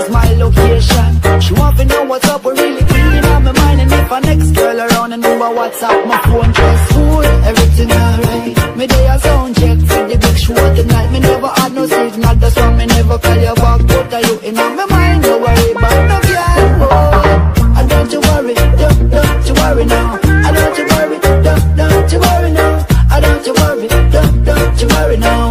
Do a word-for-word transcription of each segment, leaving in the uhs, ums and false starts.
is my location. She want to know what's up, we really clean on my mind. And if a next girl around and know what's up, my phone just full, everything alright. Me day a sound check for the big show tonight. Me never had no signal, that's why me never call you back. But are you in my mind? Don't worry about no girl, boy. And don't you worry, don't, don't you worry now. I don't you worry, don't, don't you worry now. I don't you worry, don't, don't you worry now.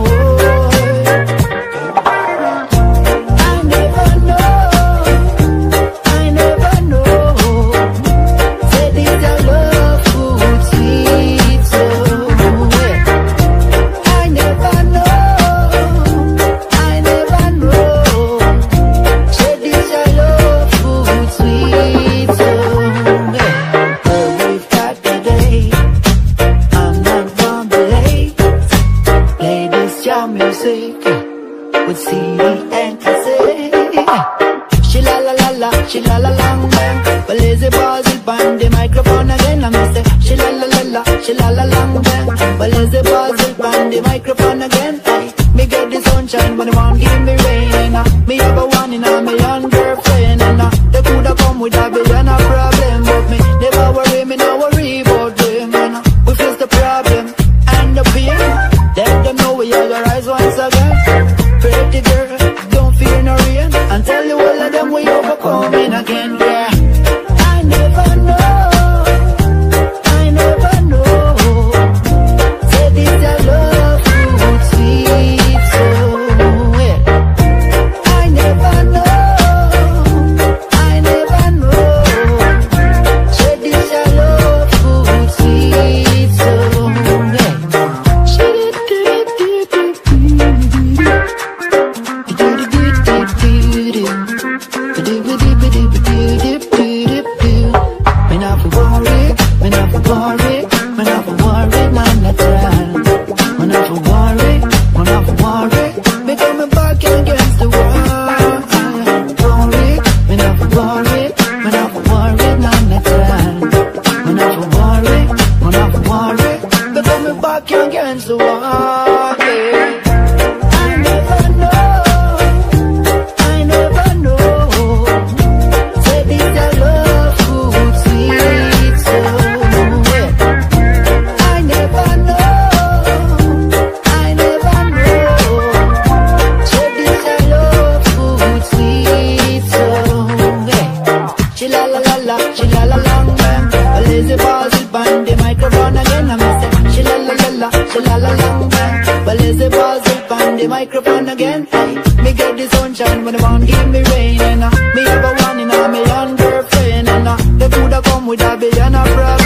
She la la lang bang, but lazy bars it bang the microphone again. I me say she la la la la, she la la lang bang, but lazy bars it bang the microphone again. Ay, me get the sunshine, but they won't give me rain. And uh, me have a one in a me young girlfriend, and uh, they coulda come with a billion of problem, but me never worry, me no worry about them. And uh, we face the problem and the pain. Let them know we are gonna rise once again. Pretty girl, don't fear no rain, and tell you all of them we overcoming again. Yeah, I never know, I never know. Say this your love food sweet so yeah. I never know, I never know. Say this your love food sweet so yeah. She did did did did against the wall, yeah. I never know, I never know. Say this your love food sweet so yeah. I never know, I never know. Say this your love food sweet so yeah. She la la la la, she la la long bang, a lazy bars it bang the microphone again. I me say she la la la la, she la la long bang, but lazy bars it bang the microphone again. Ay, me get the sunshine when the won't give me rain, and uh, me have a one in a million girlfriend, and uh, they coulda come with a billion of problems.